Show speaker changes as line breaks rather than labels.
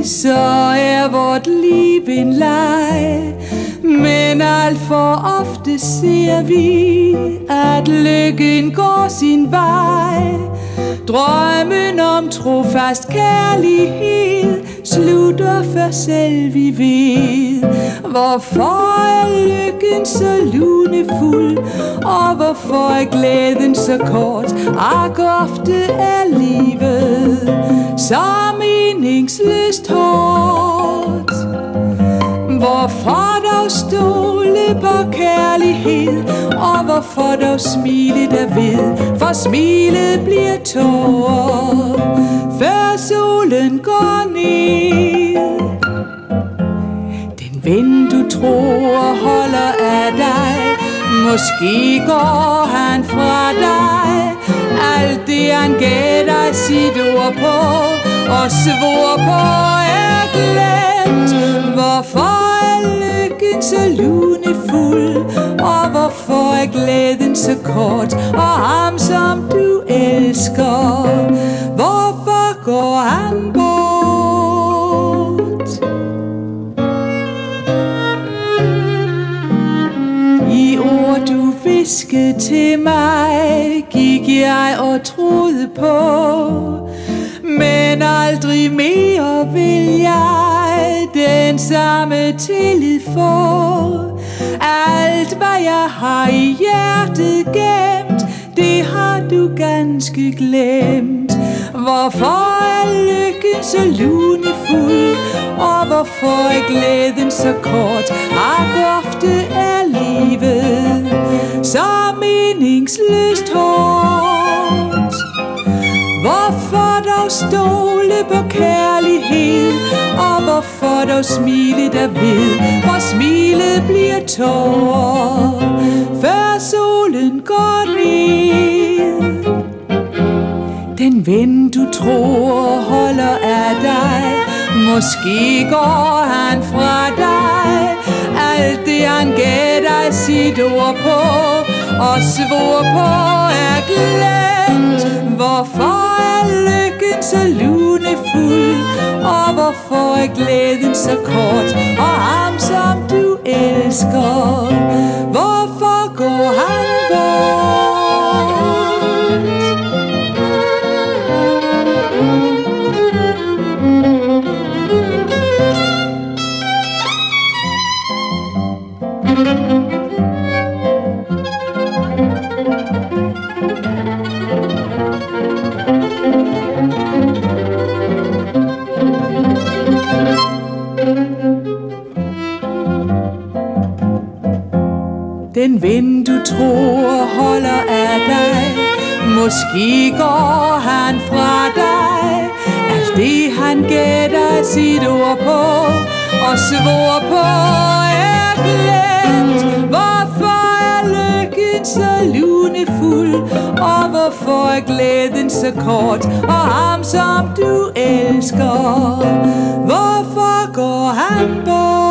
så er vort liv en leg. Men alt for ofte ser vi, at lykken går sin vej. Drømmen om trofast kærlighed slutter før selv vi ved. Hvorfor er lykken så lunefuld, og hvorfor er glæden så kort? Ak, ofte er livet så meningsløst hårdt. Hvorfor dog stole på kærlighed, og hvorfor dog smile derved? For smilet bliver tårer, før solen går ned. Den ven du tror holder af dig, måske går han fra dig. Alt det han gav dig sit ord på, og svor på er glemt. Hvorfor er lykken så lunefuld, og hvorfor er glæden så kort? Og ham som du elsker, hvorfor går han bort? I ord du viskede til mig, gik jeg og troede på, men aldrig mere vil jeg den samme tillid få. Alt hvad jeg har i hjertet gemt, det har du ganske glemt. Hvorfor er lykken så lunefuld, og hvorfor er glæden så kort? Ak, ofte er livet så meningsløst hårdt. Hvorfor dog stole på kærlighed, og hvorfor dog smile derved? For smilet bliver tårer, før solen går ned. Den ven du tror holder af dig, måske går han fra dig. Alt det han gav dig sit ord på, og svor på er glemt. Hvorfor er lykken så lunefuld, og hvorfor er glæden så kort? Og ham som du elsker, hvorfor går han bort? Den ven du tror holder af dig, måske går han fra dig. Alt det han gav dig sit ord på, og svor på er glemt. Hvorfor er lykken så lunefuld, og hvorfor er glæden så kort? Og ham som du elsker, hvorfor går han bort?